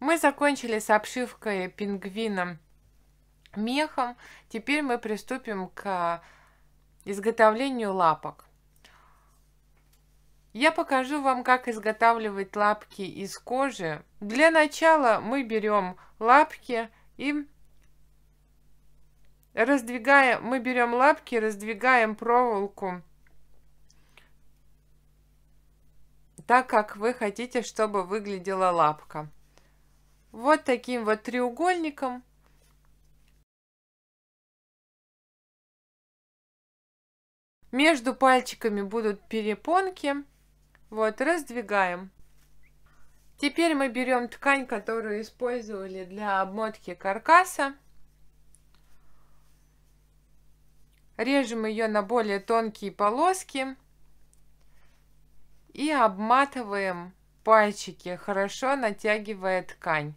Мы закончили с обшивкой пингвином мехом. Теперь мы приступим к изготовлению лапок. Я покажу вам, как изготавливать лапки из кожи. Для начала мы берем лапки и раздвигаем проволоку так, как вы хотите, чтобы выглядела лапка. Вот таким вот треугольником. Между пальчиками будут перепонки. Вот, раздвигаем. Теперь мы берем ткань, которую использовали для обмотки каркаса. Режем ее на более тонкие полоски. И обматываем пальчики, хорошо натягивая ткань.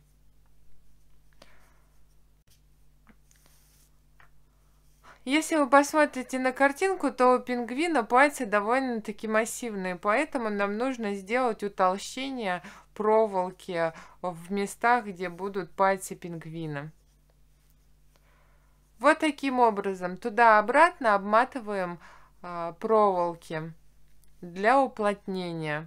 Если вы посмотрите на картинку, то у пингвина пальцы довольно-таки массивные, поэтому нам нужно сделать утолщение проволоки в местах, где будут пальцы пингвина. Вот таким образом туда-обратно обматываем проволоки для уплотнения.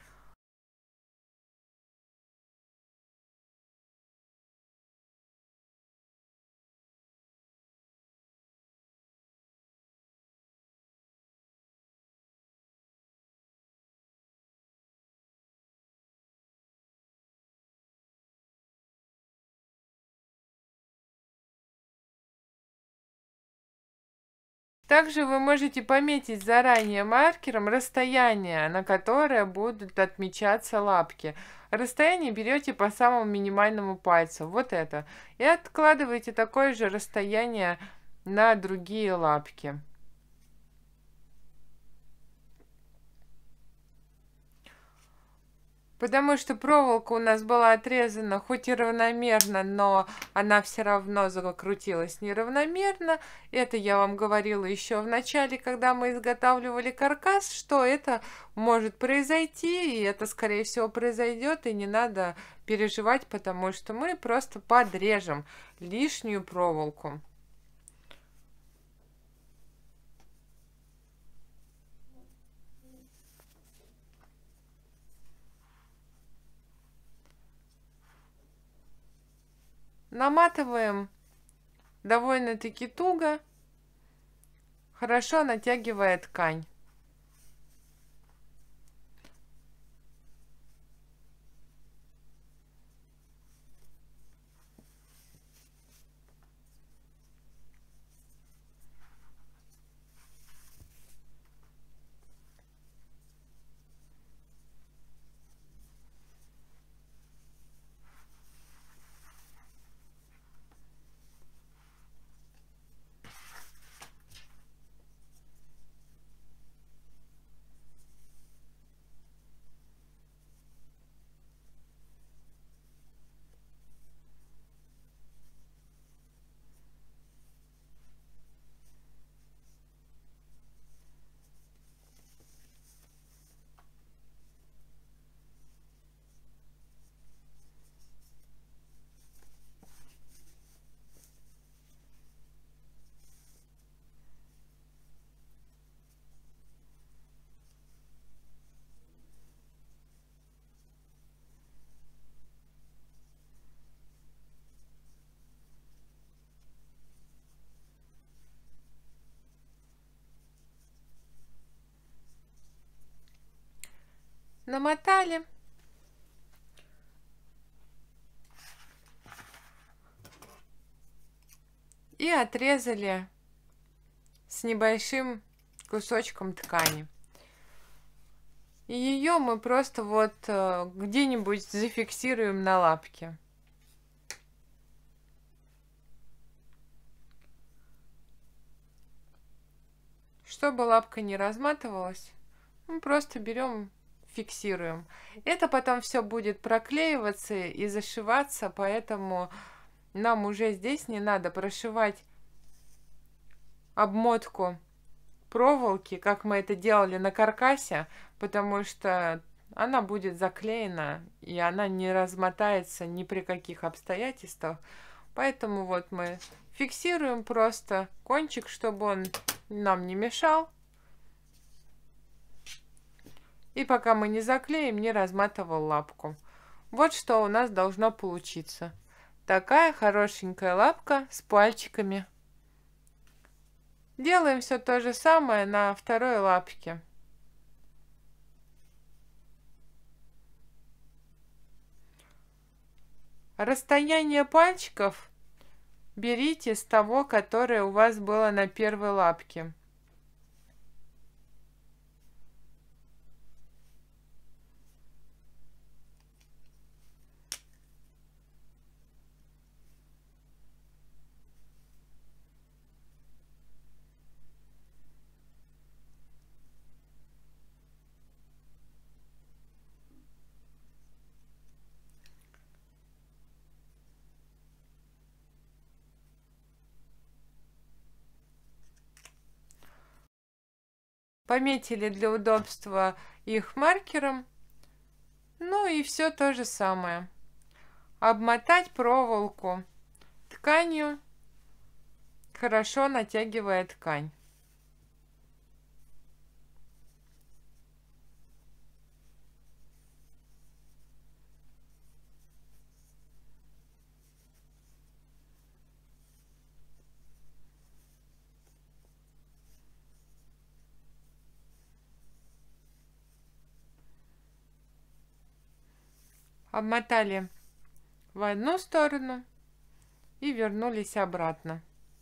Также вы можете пометить заранее маркером расстояние, на которое будут отмечаться лапки. Расстояние берете по самому минимальному пальцу, вот это, и откладываете такое же расстояние на другие лапки. Потому что проволока у нас была отрезана хоть и равномерно, но она все равно закрутилась неравномерно. Это я вам говорила еще в начале, когда мы изготавливали каркас, что это может произойти, и это, скорее всего, произойдет, и не надо переживать, потому что мы просто подрежем лишнюю проволоку. Наматываем довольно-таки туго, хорошо натягивая ткань. Намотали. И отрезали с небольшим кусочком ткани. И ее мы просто вот где-нибудь зафиксируем на лапке. Чтобы лапка не разматывалась, мы просто берем, фиксируем. Это потом все будет проклеиваться и зашиваться, поэтому нам уже здесь не надо прошивать обмотку проволоки, как мы это делали на каркасе, потому что она будет заклеена, и она не размотается ни при каких обстоятельствах. Поэтому вот мы фиксируем просто кончик, чтобы он нам не мешал. И пока мы не заклеим, не разматывал лапку. Вот что у нас должно получиться. Такая хорошенькая лапка с пальчиками. Делаем все то же самое на второй лапке. Расстояние пальчиков берите с того, которое у вас было на первой лапке. Пометили для удобства их маркером. Ну и все то же самое. Обмотать проволоку тканью, хорошо натягивая ткань. Обмотали в одну сторону и вернулись обратно.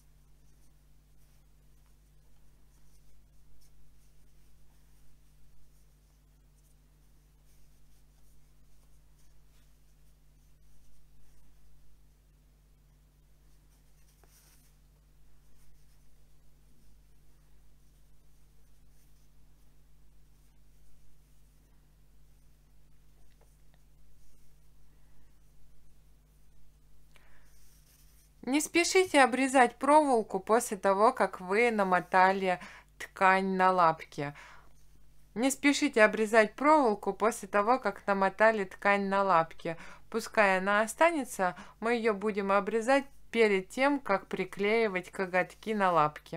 Не спешите обрезать проволоку после того, как вы намотали ткань на лапке. Не спешите обрезать проволоку после того, как намотали ткань на лапке. Пускай она останется, мы ее будем обрезать перед тем, как приклеивать коготки на лапке.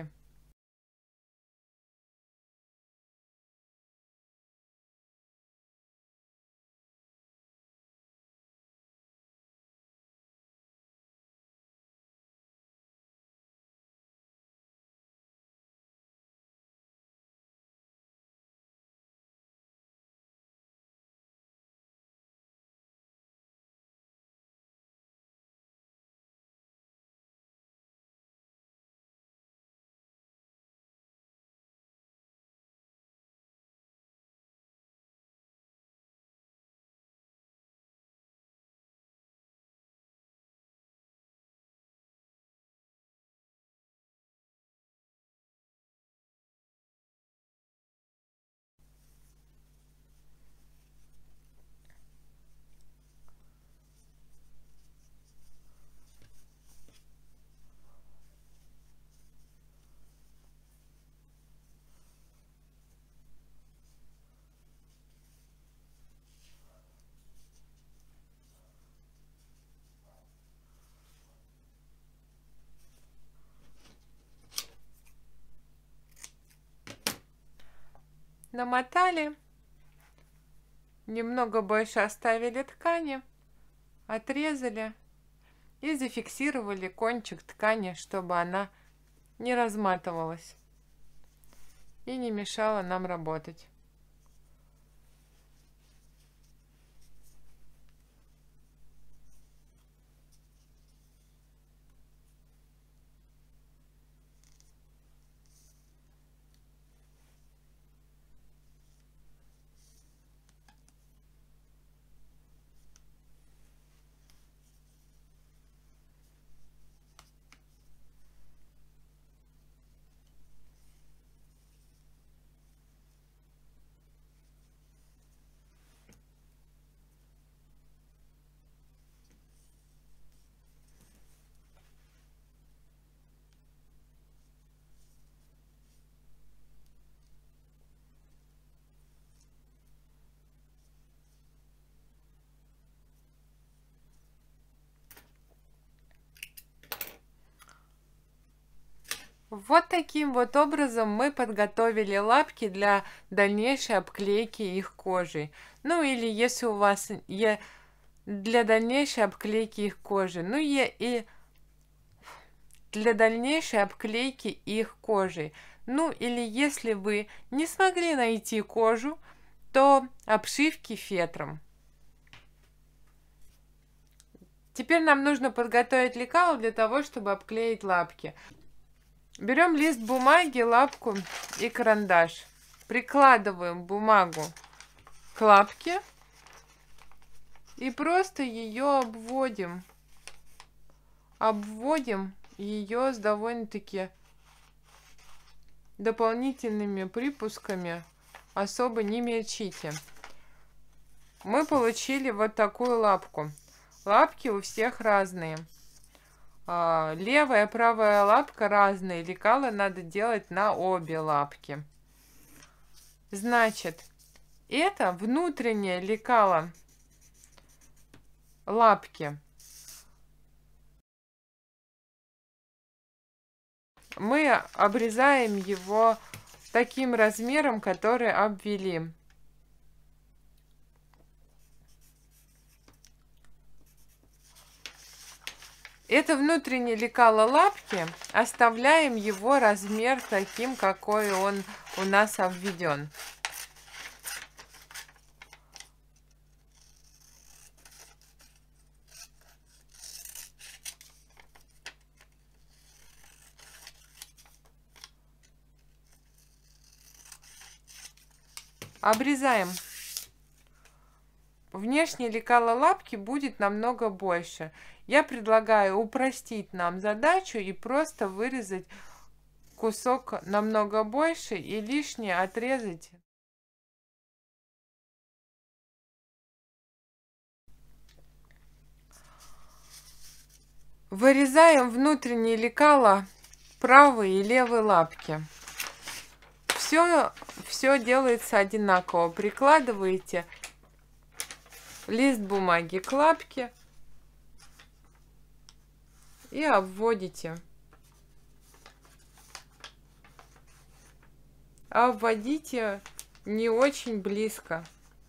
Намотали, немного больше оставили ткани, отрезали и зафиксировали кончик ткани, чтобы она не разматывалась и не мешала нам работать. Вот таким вот образом мы подготовили лапки для дальнейшей обклейки их кожей. Ну или если у вас для дальнейшей обклейки их кожи. Ну и для дальнейшей обклейки их кожей. Ну или если вы не смогли найти кожу, то обшивки фетром. Теперь нам нужно подготовить лекало для того, чтобы обклеить лапки. Берем лист бумаги, лапку и карандаш. Прикладываем бумагу к лапке и просто ее обводим. Обводим ее с довольно-таки дополнительными припусками. Особо не мельчите. Мы получили вот такую лапку. Лапки у всех разные. Левая и правая лапка разные. Лекало надо делать на обе лапки. Значит, это внутреннее лекало лапки. Мы обрезаем его таким размером, который обвели. Это внутреннее лекало лапки, оставляем его размер таким, какой он у нас обведен. Обрезаем. Внешнее лекало лапки будет намного больше. Я предлагаю упростить нам задачу и просто вырезать кусок намного больше и лишнее отрезать. Вырезаем внутреннее лекало правой и левой лапки. Все делается одинаково. Прикладываете лист бумаги к лапке и обводите. Обводите не очень близко.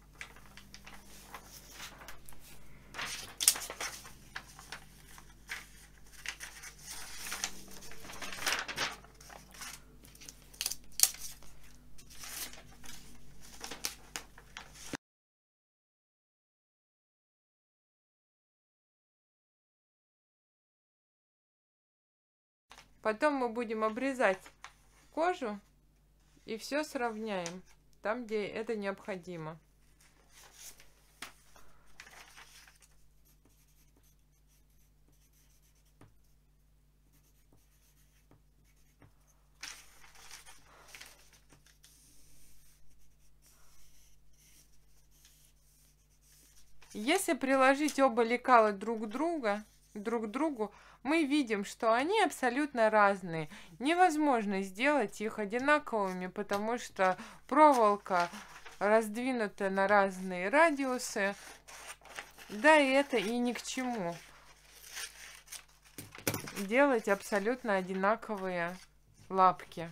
Потом мы будем обрезать кожу и все сравняем там, где это необходимо. Если приложить оба лекала друг к другу, мы видим, что они абсолютно разные. Невозможно сделать их одинаковыми, потому что проволока раздвинута на разные радиусы. Да, и это и ни к чему. Делать абсолютно одинаковые лапки.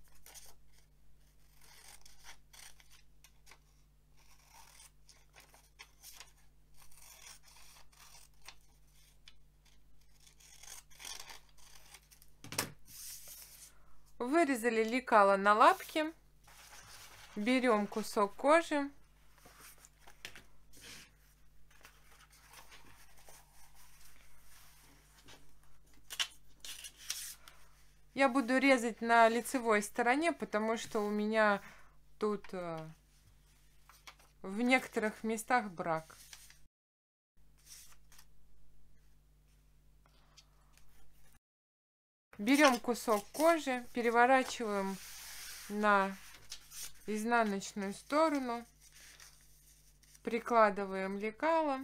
Вырезали лекало на лапке. Берем кусок кожи. Я буду резать на лицевой стороне, потому что у меня тут в некоторых местах брак. Берем кусок кожи, переворачиваем на изнаночную сторону, прикладываем лекало,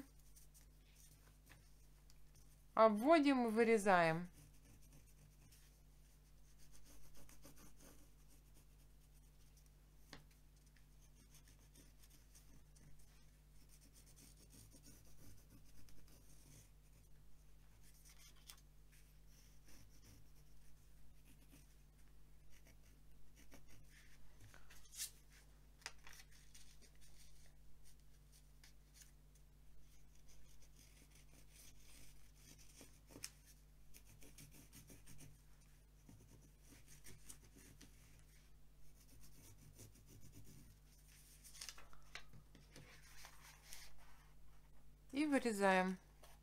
обводим и вырезаем. И вырезаем.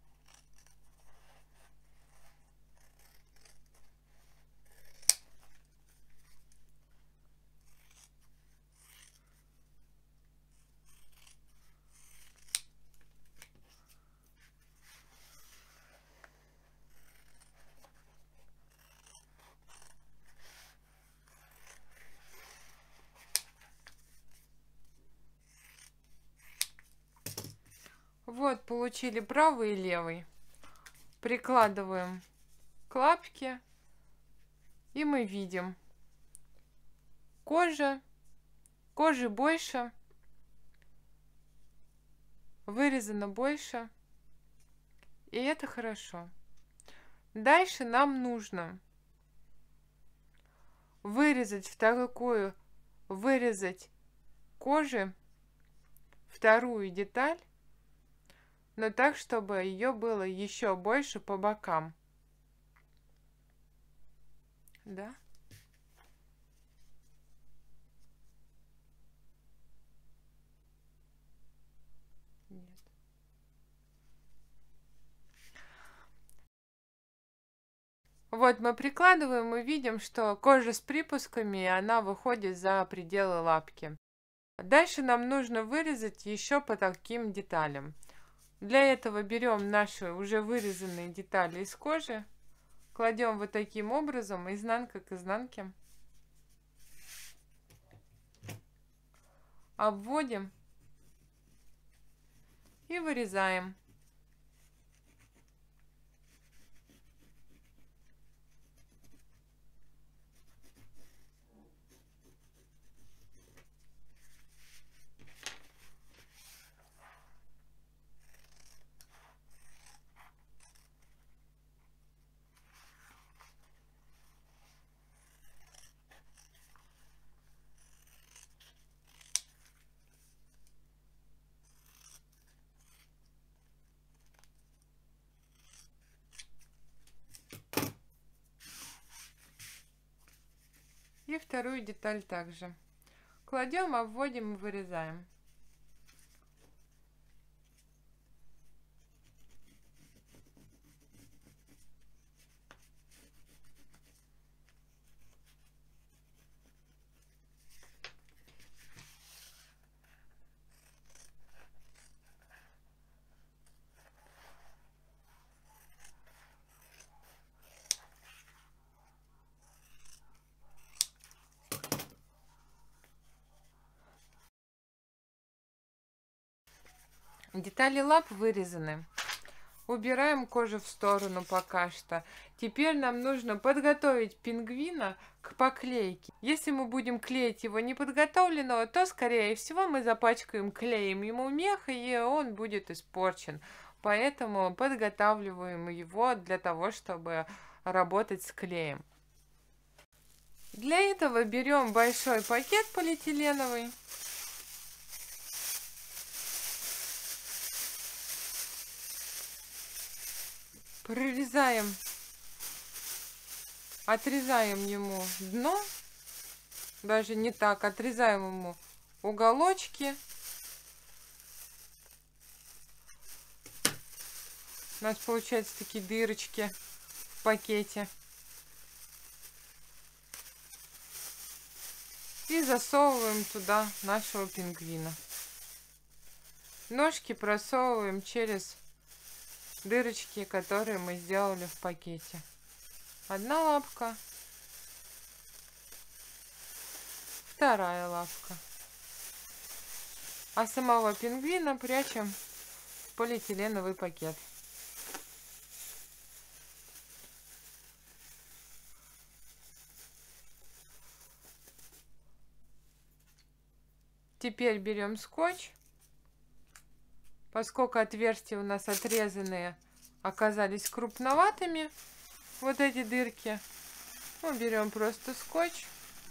Вот, получили правый и левый. Прикладываем к лапке, и мы видим кожи больше, вырезано больше, и это хорошо. Дальше нам нужно вырезать кожи вторую деталь, но так, чтобы ее было еще больше по бокам. Да? Нет. Вот мы прикладываем и видим, что кожа с припусками, она выходит за пределы лапки. Дальше нам нужно вырезать еще по таким деталям. Для этого берем наши уже вырезанные детали из кожи, кладем вот таким образом, изнанка к изнанке, обводим и вырезаем. И вторую деталь также. Кладем, обводим и вырезаем. Детали лап вырезаны. Убираем кожу в сторону пока что. Теперь нам нужно подготовить пингвина к поклейке. Если мы будем клеить его неподготовленного, то, скорее всего, мы запачкаем клеем ему мех, и он будет испорчен. Поэтому подготавливаем его для того, чтобы работать с клеем. Для этого берем большой пакет полиэтиленовый. Прорезаем, отрезаем ему дно, даже не так, отрезаем ему уголочки. У нас получаются такие дырочки в пакете. И засовываем туда нашего пингвина. Ножки просовываем через дырочки, которые мы сделали в пакете. Одна лапка, вторая лапка. А самого пингвина прячем в полиэтиленовый пакет. Теперь берем скотч. Поскольку отверстия у нас отрезанные оказались крупноватыми, вот эти дырки, мы берем просто скотч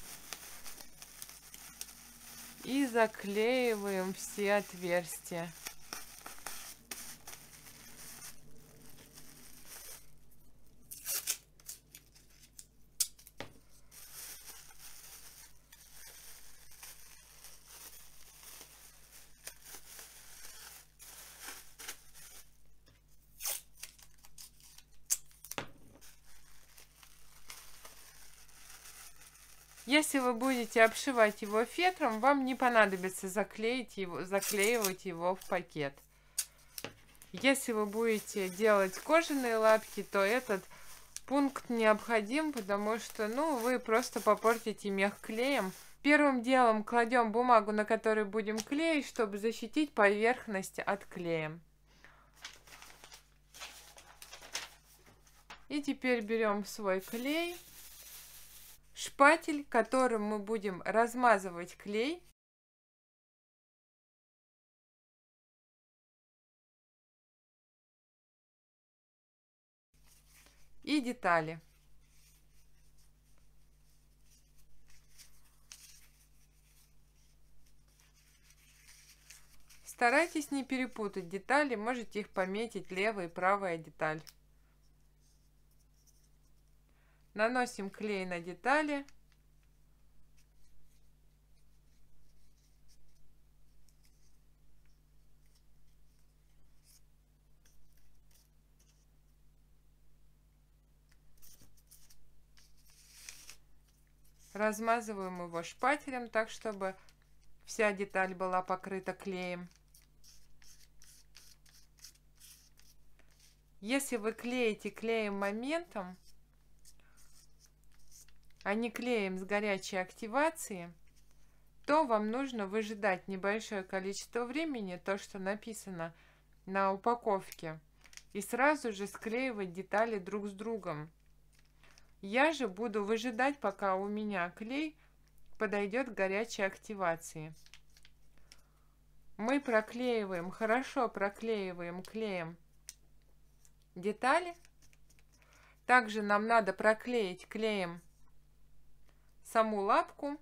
и заклеиваем все отверстия. Если вы будете обшивать его фетром, вам не понадобится заклеивать его в пакет. Если вы будете делать кожаные лапки, то этот пункт необходим, потому что, вы просто попортите мех клеем. Первым делом кладем бумагу, на которой будем клеить, чтобы защитить поверхность от клея. И теперь берем свой клей, шпатель, которым мы будем размазывать клей. И детали. Старайтесь не перепутать детали, можете их пометить левая и правая деталь. Наносим клей на детали. Размазываем его шпателем, так чтобы вся деталь была покрыта клеем. Если вы клеите клеем моментом, а не клеем с горячей активации, то вам нужно выжидать небольшое количество времени, то, что написано на упаковке, и сразу же склеивать детали друг с другом. Я же буду выжидать, пока у меня клей подойдет к горячей активации. Мы проклеиваем, хорошо проклеиваем клеем детали. Также нам надо проклеить клеем саму лапку.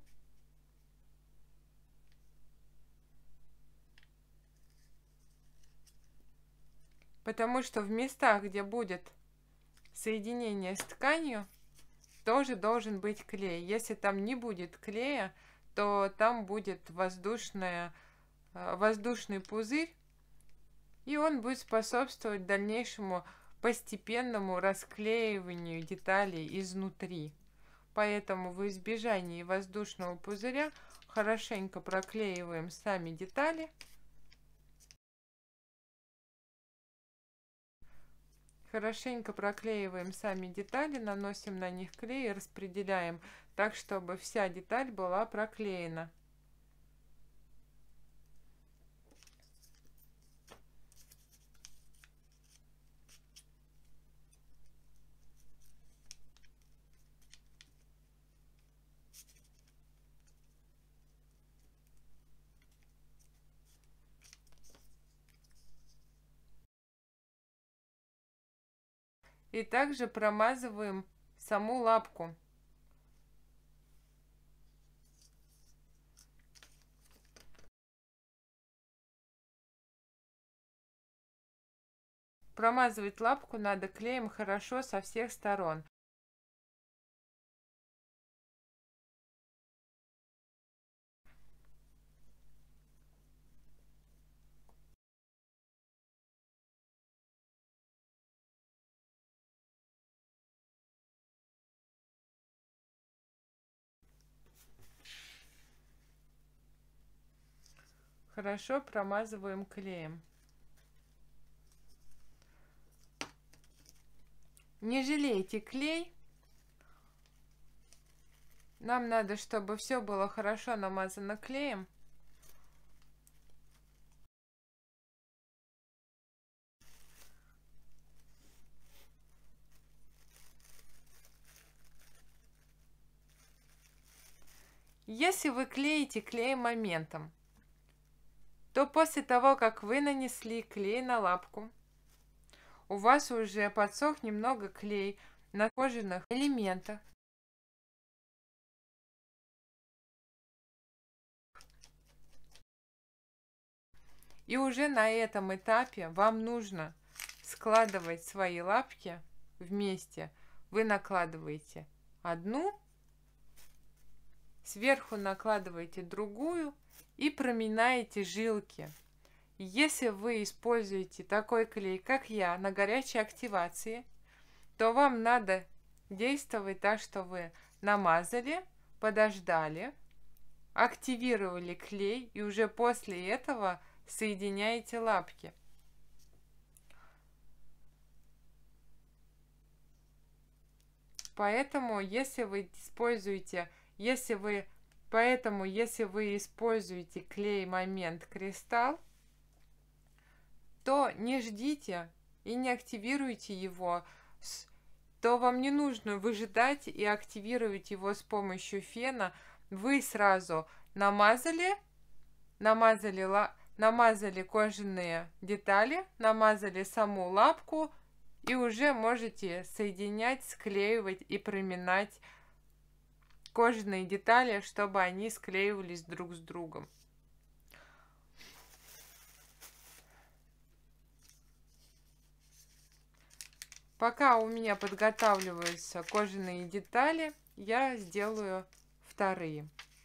Потому что в местах, где будет соединение с тканью, тоже должен быть клей. Если там не будет клея, то там будет воздушный пузырь, и он будет способствовать дальнейшему постепенному расклеиванию деталей изнутри. Поэтому в избежании воздушного пузыря хорошенько проклеиваем сами детали. Хорошенько проклеиваем сами детали, наносим на них клей и распределяем так, чтобы вся деталь была проклеена. И также промазываем саму лапку. Промазывать лапку надо клеем хорошо со всех сторон. Хорошо промазываем клеем. Не жалейте клей. Нам надо, чтобы все было хорошо намазано клеем. Если вы клеите клеем моментом, то после того, как вы нанесли клей на лапку, у вас уже подсох немного клей на кожаных элементах. И уже на этом этапе вам нужно складывать свои лапки вместе. Вы накладываете одну, сверху накладываете другую и проминаете жилки. Если вы используете такой клей, как я, на горячей активации, то вам надо действовать так, что вы намазали, подождали, активировали клей и уже после этого соединяете лапки. Поэтому, если вы используете клей Момент Кристалл, то не ждите и не активируйте его, то вам не нужно выжидать и активировать его с помощью фена. Вы сразу намазали кожаные детали, намазали саму лапку и уже можете соединять, склеивать и приминать кожаные детали, чтобы они склеивались друг с другом. Пока у меня подготавливаются кожаные детали, я сделаю вторые.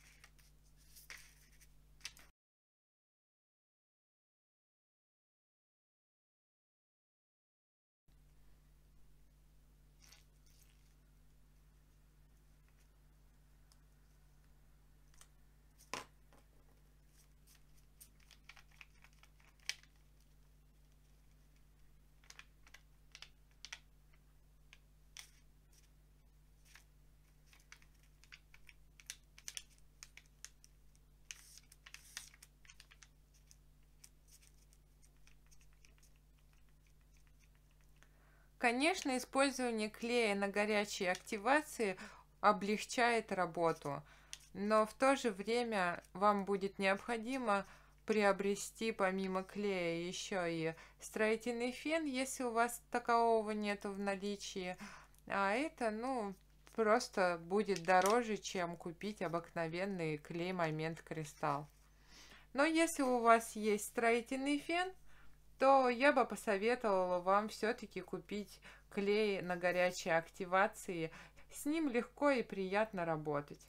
Конечно, использование клея на горячей активации облегчает работу, но в то же время вам будет необходимо приобрести помимо клея еще и строительный фен, если у вас такового нету в наличии, а это, просто будет дороже, чем купить обыкновенный клей Момент Кристалл. Но если у вас есть строительный фен, то я бы посоветовала вам все-таки купить клей на горячей активации. С ним легко и приятно работать.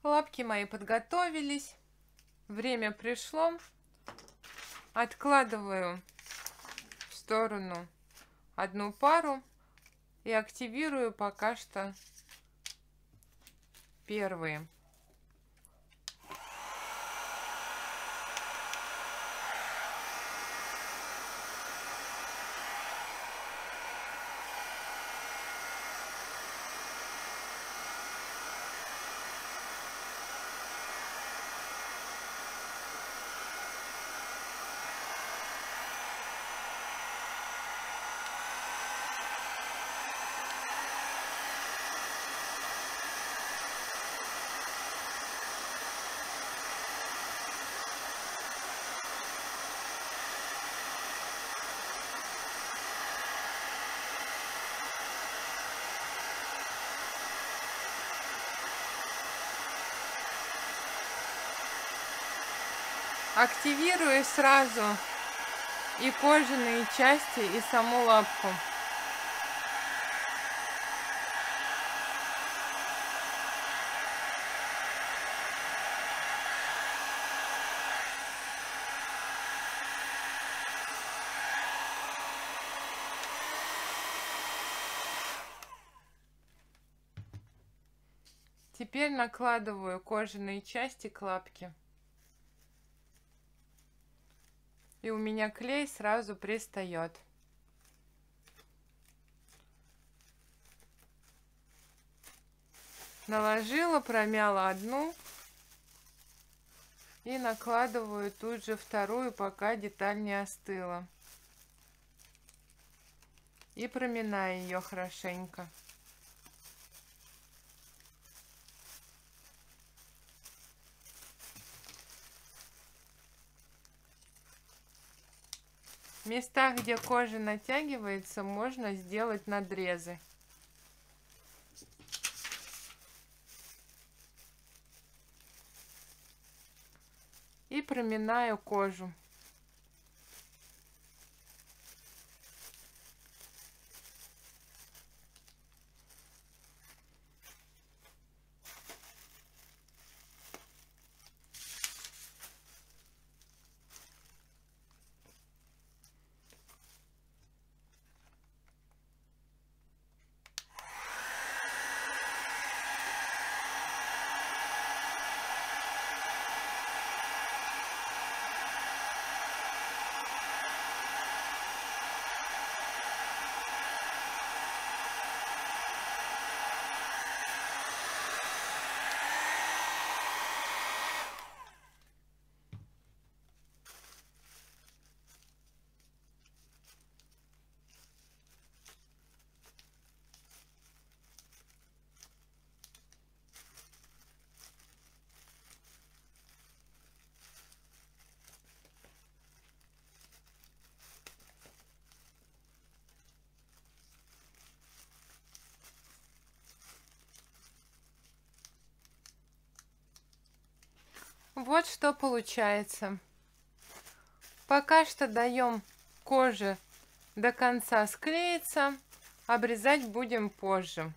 Лапки мои подготовились. Время пришло. Откладываю в сторону одну пару и активирую пока что первые. Активирую сразу и кожаные части, и саму лапку. Теперь накладываю кожаные части к лапке. И у меня клей сразу пристает. Наложила, промяла одну и накладываю тут же вторую, пока деталь не остыла. И проминаю ее хорошенько. В местах, где кожа натягивается, можно сделать надрезы. И проминаю кожу. Вот что получается. Пока что даем коже до конца склеиться, обрезать будем позже.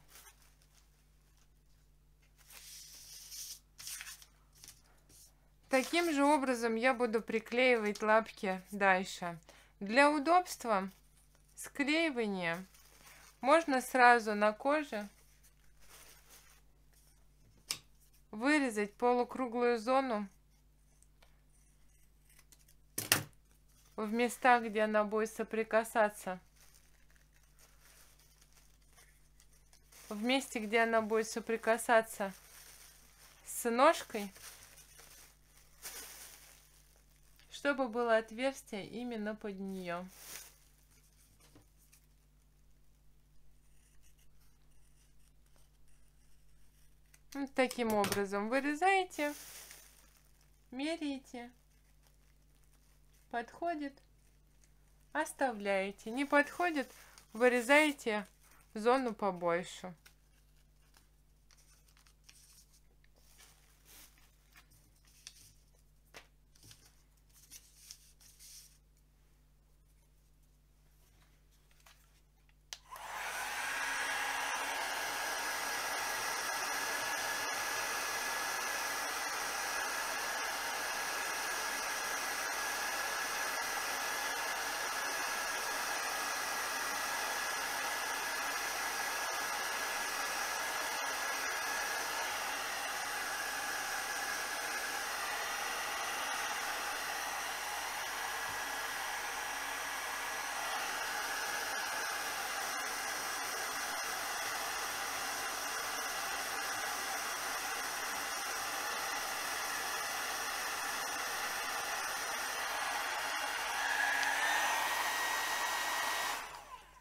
Таким же образом я буду приклеивать лапки дальше. Для удобства склеивания можно сразу на коже вырезать полукруглую зону в местах, где она будет соприкасаться. В месте, где она будет соприкасаться с ножкой, чтобы было отверстие именно под нее. Вот таким образом вырезаете, меряете, подходит, оставляете, не подходит, вырезаете зону побольше.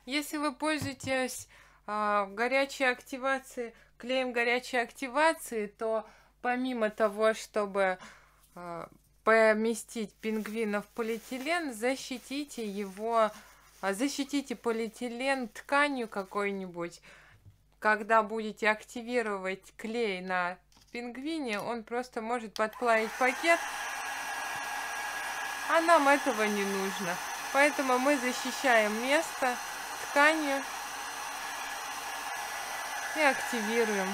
Если вы пользуетесь горячей активацией, клеем горячей активации, то помимо того, чтобы поместить пингвина в полиэтилен, защитите его, защитите полиэтилен тканью какой-нибудь. Когда будете активировать клей на пингвине, он просто может подплавить пакет, а нам этого не нужно. Поэтому мы защищаем место тканью и активируем.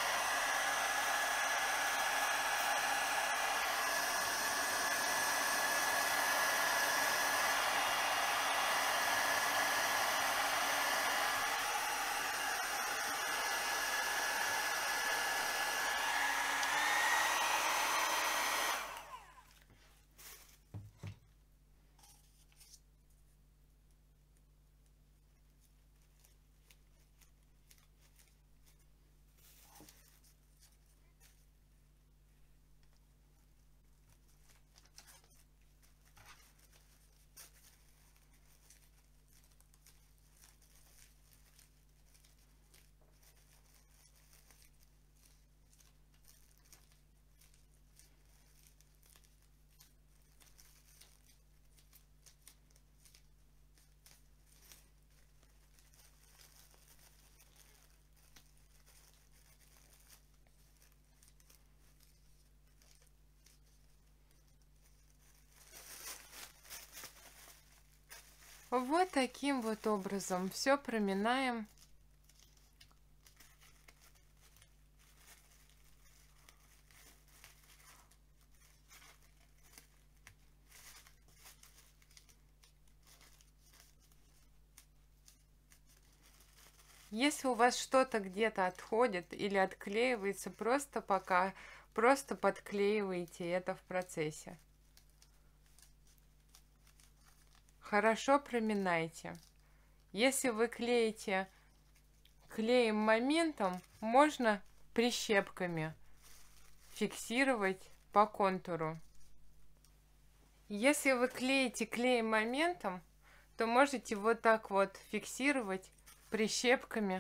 Вот таким вот образом все проминаем. Если у вас что-то где-то отходит или отклеивается, просто подклеивайте это в процессе. Хорошо проминайте. Если вы клеите клеем моментом, можно прищепками фиксировать по контуру. Если вы клеите клеем моментом, то можете вот так вот фиксировать прищепками,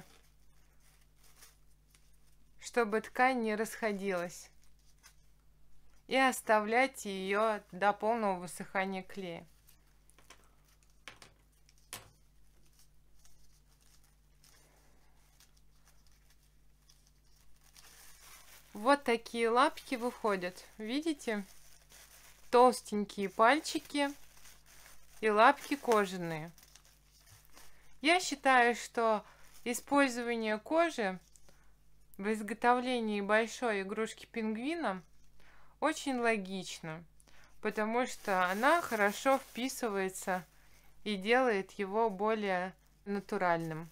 чтобы ткань не расходилась, и оставлять ее до полного высыхания клея. Вот такие лапки выходят, видите? Толстенькие пальчики и лапки кожаные. Я считаю, что использование кожи в изготовлении большой игрушки пингвина очень логично, потому что она хорошо вписывается и делает его более натуральным.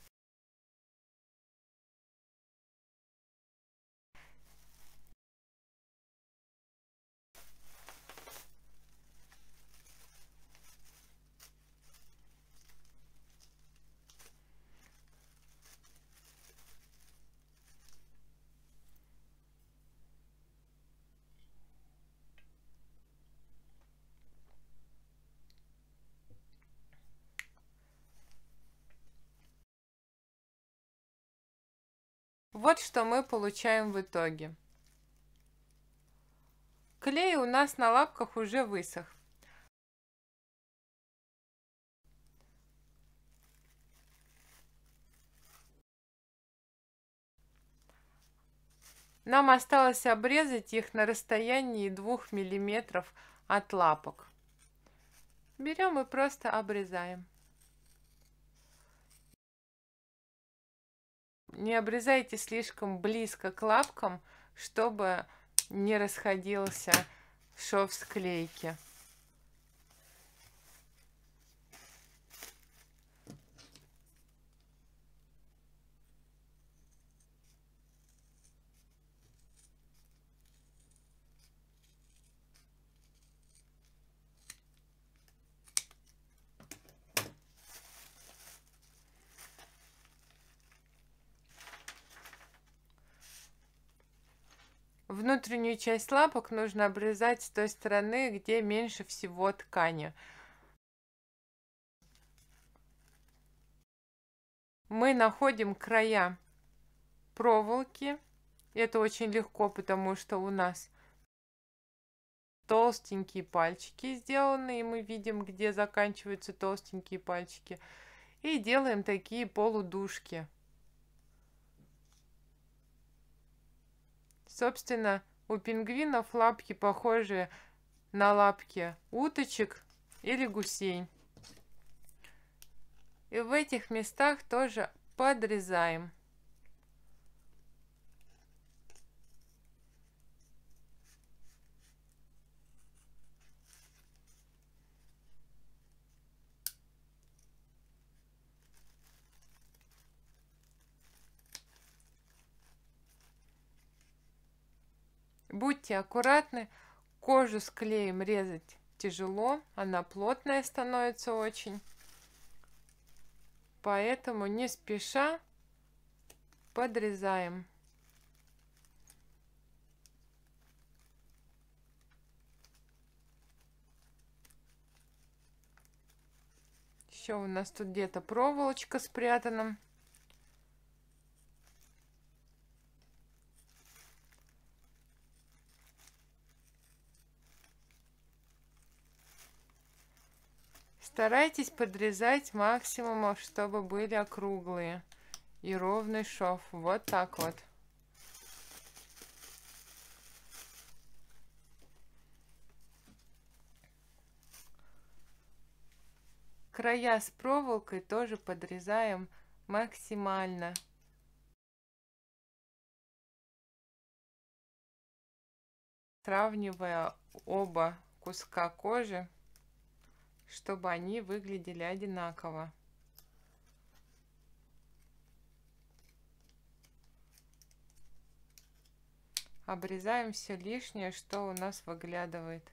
Вот что мы получаем в итоге. Клей у нас на лапках уже высох. Нам осталось обрезать их на расстоянии 2 мм от лапок. Берем и просто обрезаем. Не обрезайте слишком близко к лапкам, чтобы не расходился шов склейки. Внутреннюю часть лапок нужно обрезать с той стороны, где меньше всего ткани. мы находим края проволоки. Это очень легко, потому что у нас толстенькие пальчики сделаны, и мы видим, где заканчиваются толстенькие пальчики. И делаем такие полудушки. Собственно, у пингвинов лапки похожи на лапки уточек или гусей. И в этих местах тоже подрезаем. Будьте аккуратны, кожу с клеем резать тяжело, она плотная становится очень. Поэтому не спеша подрезаем. Еще у нас тут где-то проволочка спрятана. Старайтесь подрезать максимум, чтобы были округлые и ровный шов. Вот так вот. Края с проволокой тоже подрезаем максимально. Сравнивая оба куска кожи, чтобы они выглядели одинаково. Обрезаем все лишнее, что у нас выглядывает.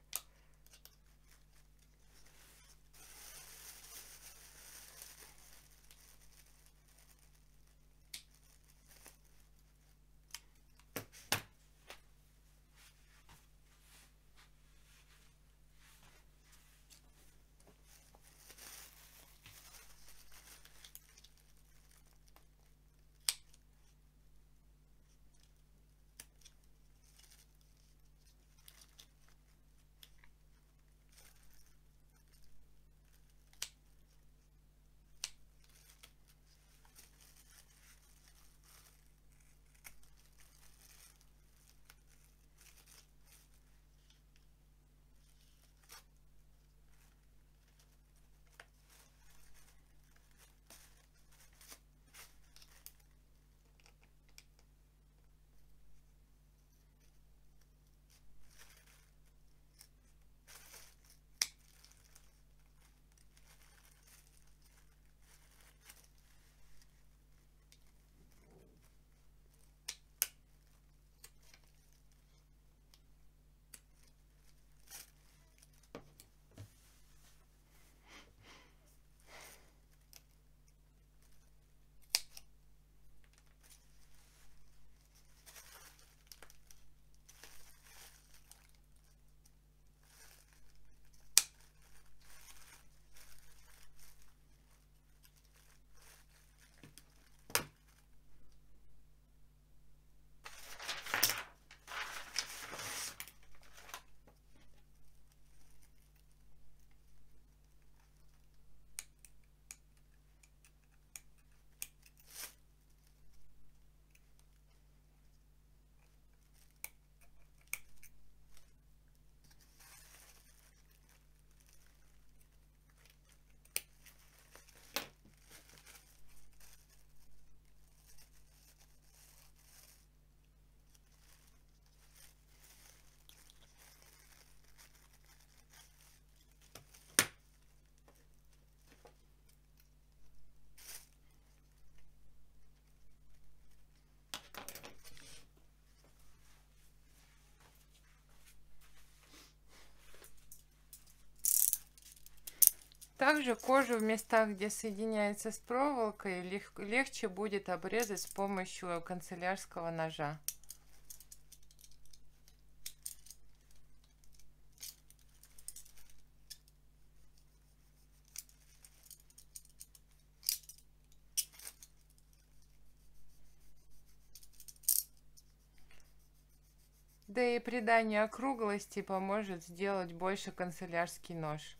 Также кожу в местах, где соединяется с проволокой, легче будет обрезать с помощью канцелярского ножа. Да и придание округлости поможет сделать больше канцелярский нож.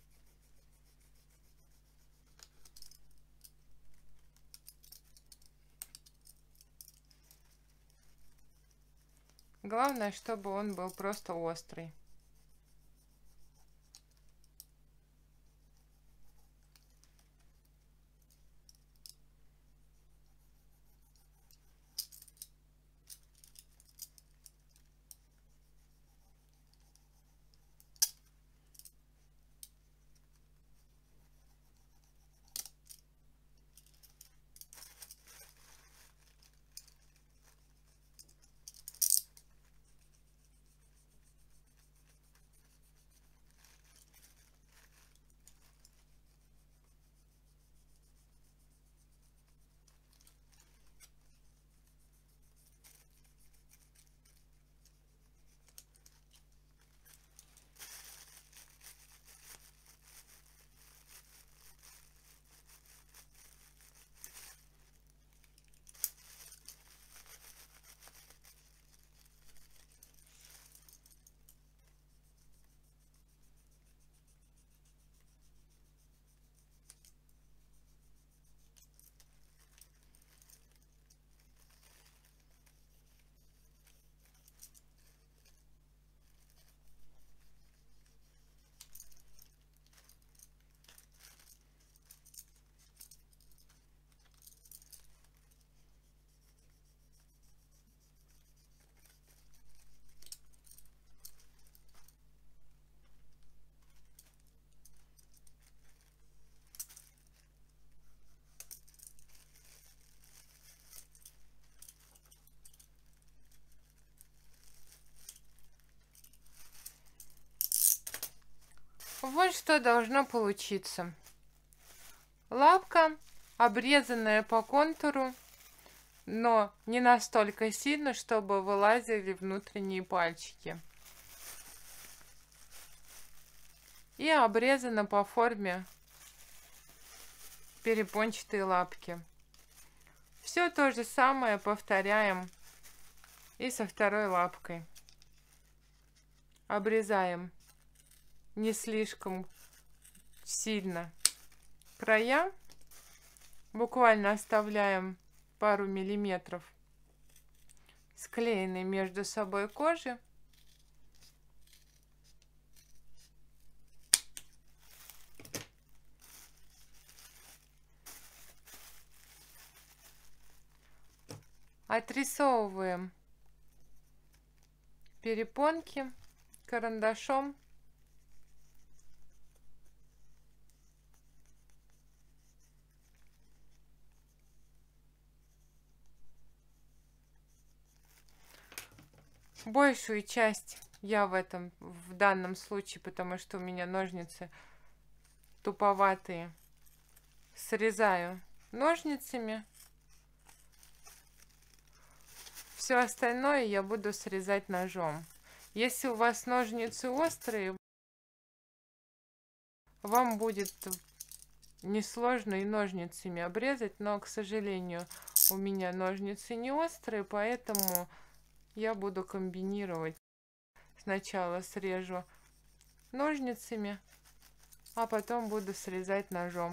Главное, чтобы он был просто острый. Вот что должно получиться. Лапка, обрезанная по контуру, но не настолько сильно, чтобы вылазили внутренние пальчики. И обрезана по форме перепончатой лапки. Все то же самое повторяем и со второй лапкой. Обрезаем не слишком сильно края, буквально оставляем пару миллиметров склеенной между собой кожи. Отрисовываем перепонки карандашом. Большую часть я в данном случае, потому что у меня ножницы туповатые, срезаю ножницами. Все остальное я буду срезать ножом. Если у вас ножницы острые, вам будет несложно и ножницами обрезать, но, к сожалению, у меня ножницы не острые, поэтому я буду комбинировать. Сначала срежу ножницами, а потом буду срезать ножом.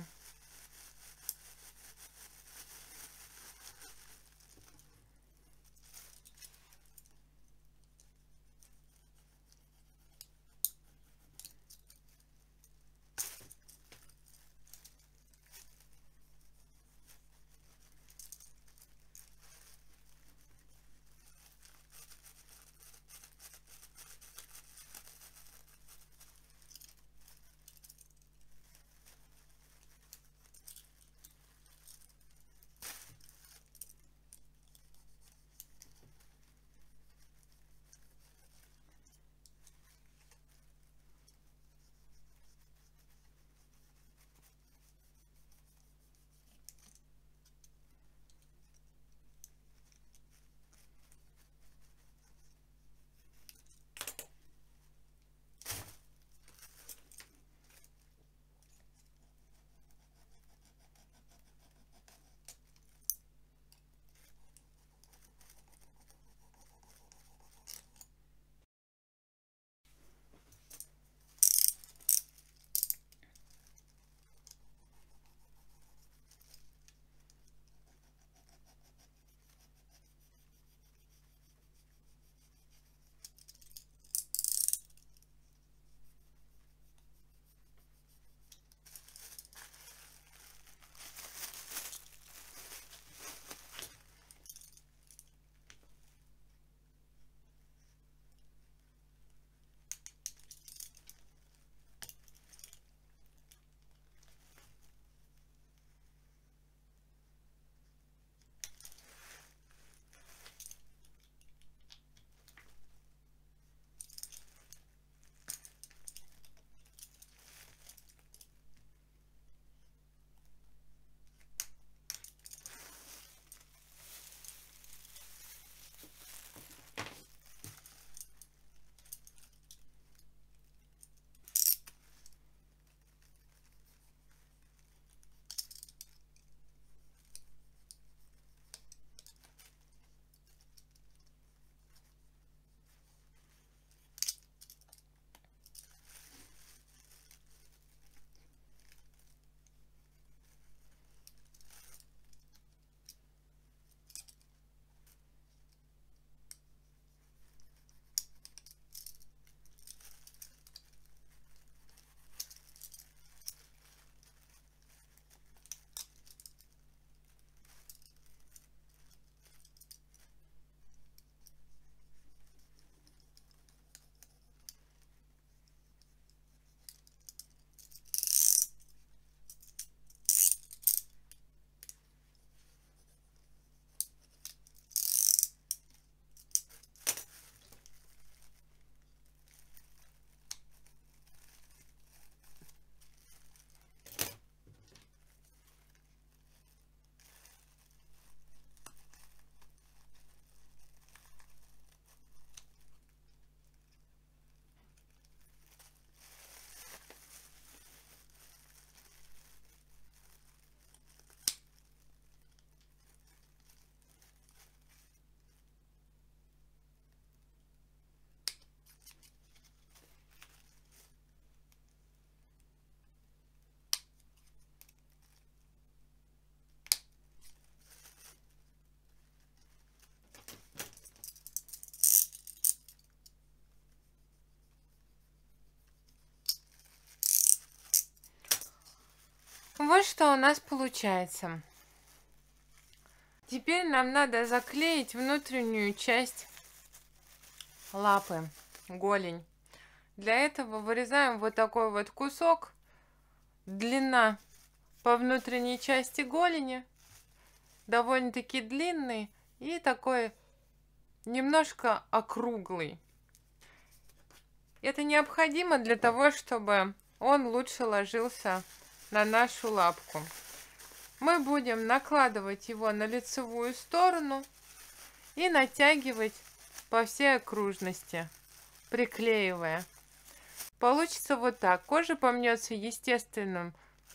Вот что у нас получается. Теперь нам надо заклеить внутреннюю часть лапы, голень. Для этого вырезаем вот такой вот кусок. Длина по внутренней части голени довольно-таки длинный и такой немножко округлый. Это необходимо для того, чтобы он лучше ложился на нашу лапку. Мы будем накладывать его на лицевую сторону и натягивать по всей окружности, приклеивая. Получится вот так. Кожа помнется естественным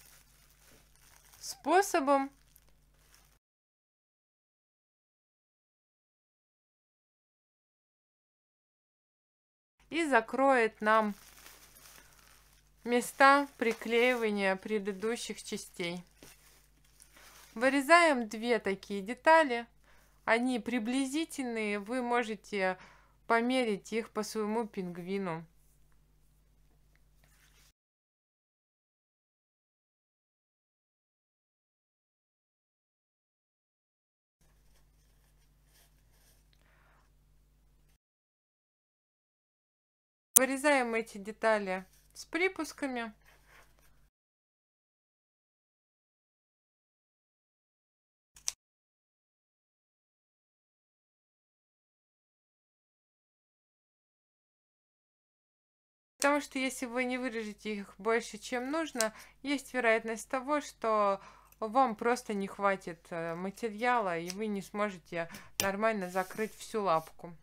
способом. И закроет нам места приклеивания предыдущих частей. Вырезаем две такие детали. Они приблизительные, вы можете померить их по своему пингвину. Вырезаем эти детали с припусками. Потому что если вы не вырежете их больше, чем нужно, есть вероятность того, что вам просто не хватит материала, и вы не сможете нормально закрыть всю лапку.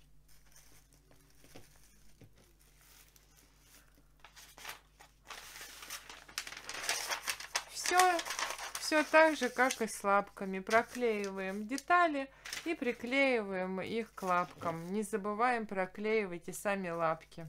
Все так же, как и с лапками. Проклеиваем детали и приклеиваем их к лапкам. Не забываем проклеивать и сами лапки.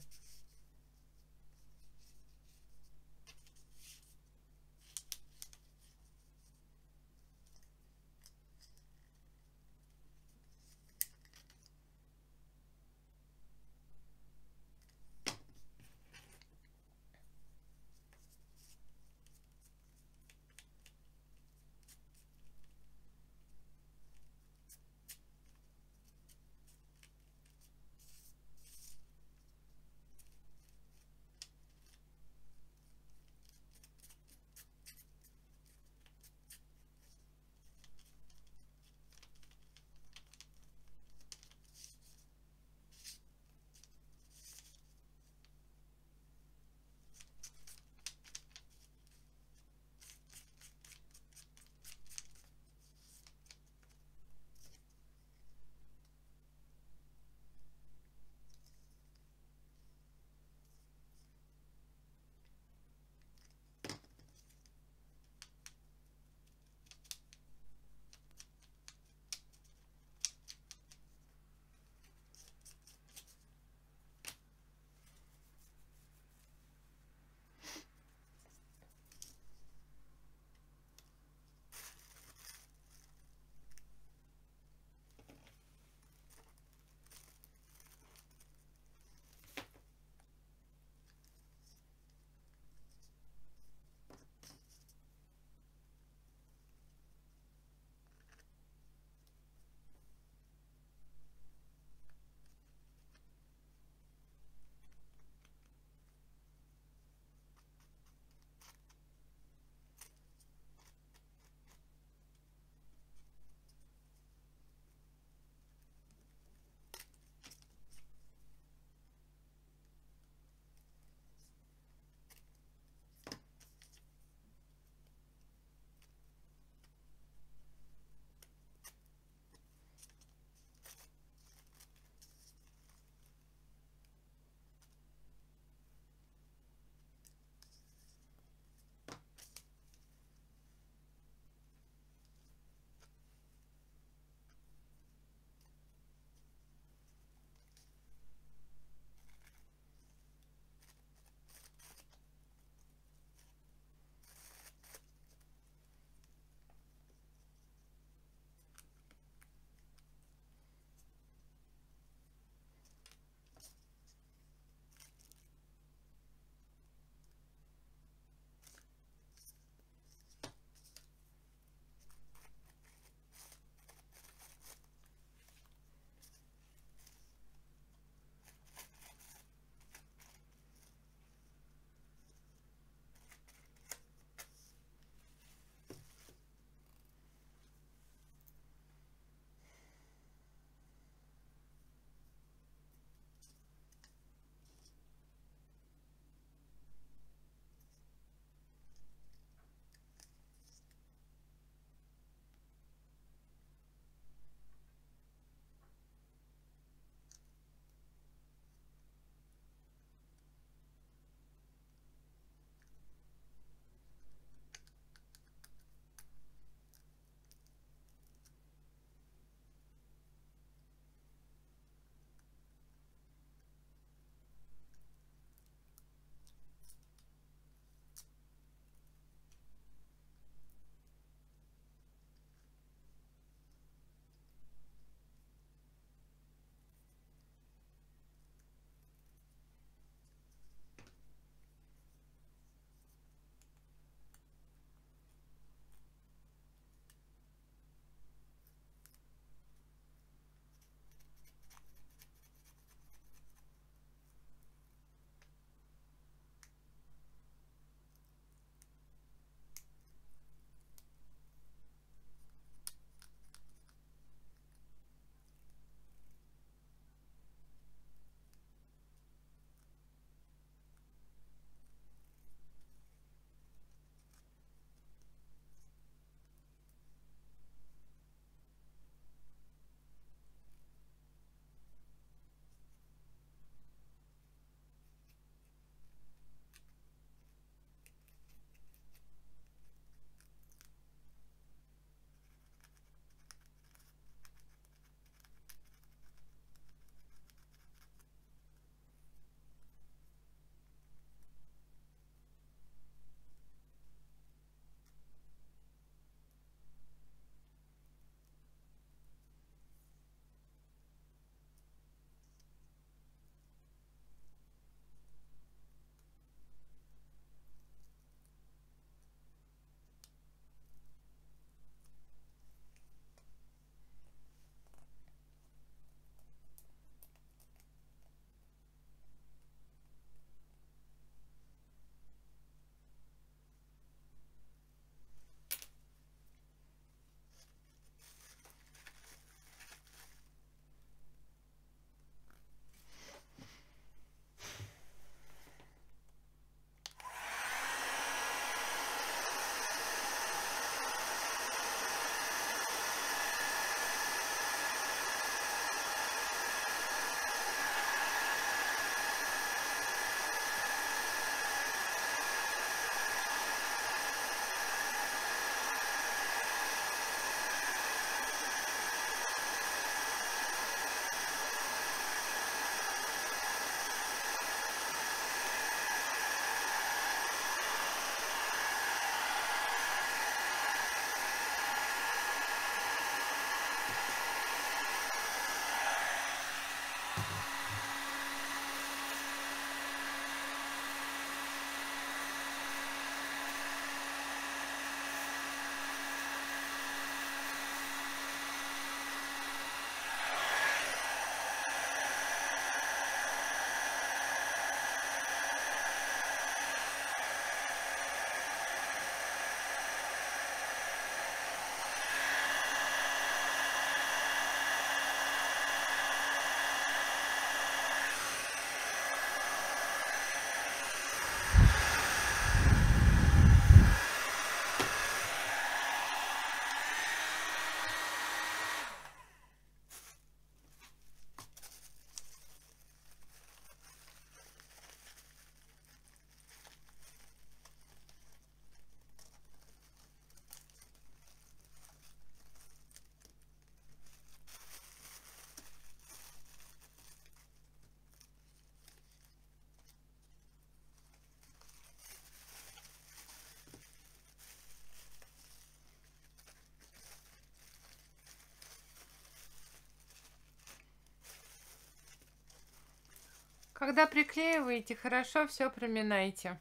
Когда приклеиваете, хорошо все проминайте.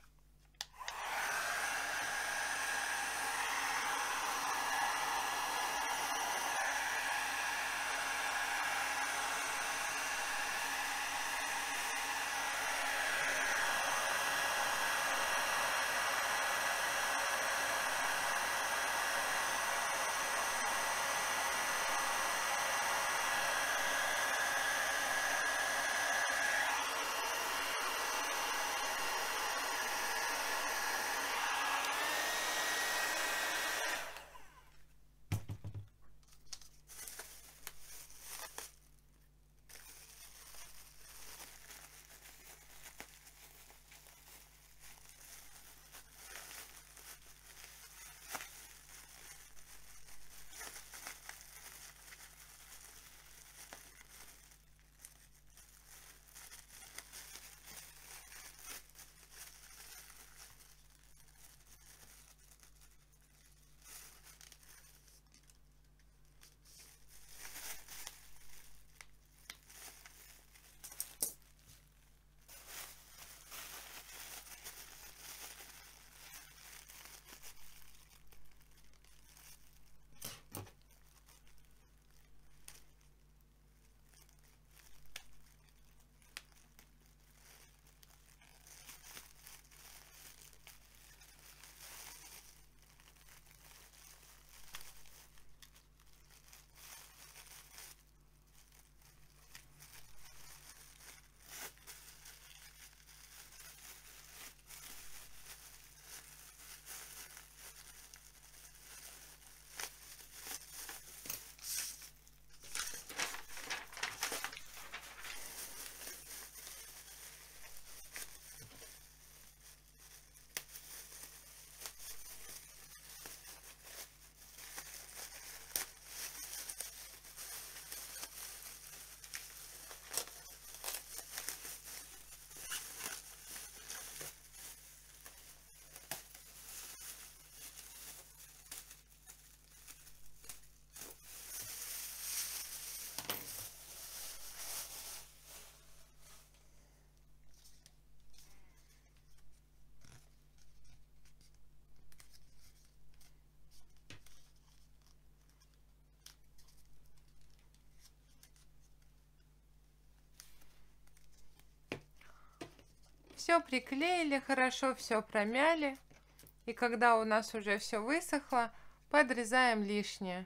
Все приклеили, хорошо все промяли. И когда у нас уже все высохло, подрезаем лишнее.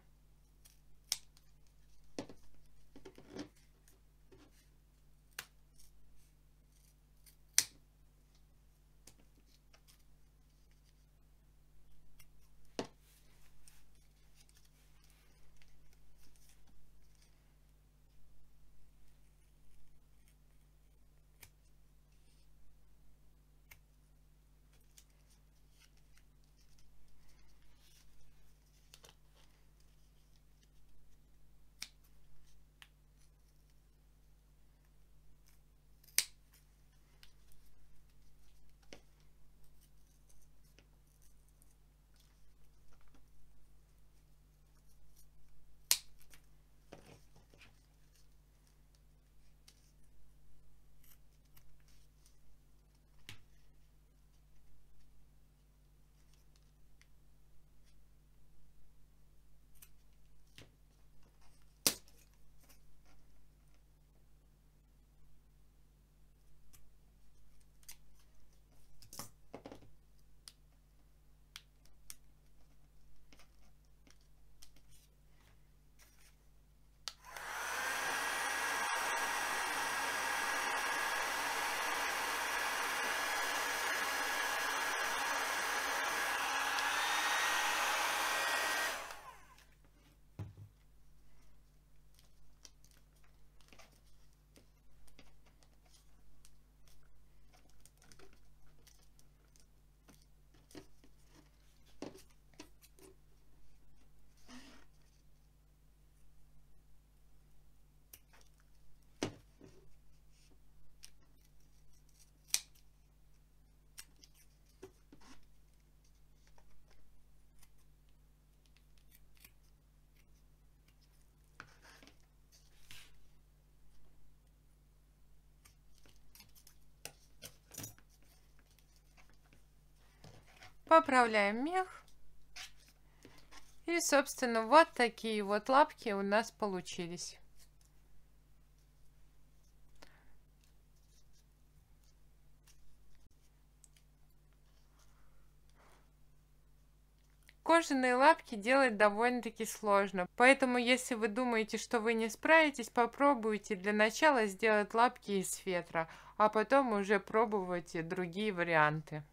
Поправляем мех. И, собственно, вот такие вот лапки у нас получились. Кожаные лапки делать довольно-таки сложно, поэтому если вы думаете, что вы не справитесь, попробуйте для начала сделать лапки из фетра, а потом уже пробуйте другие варианты.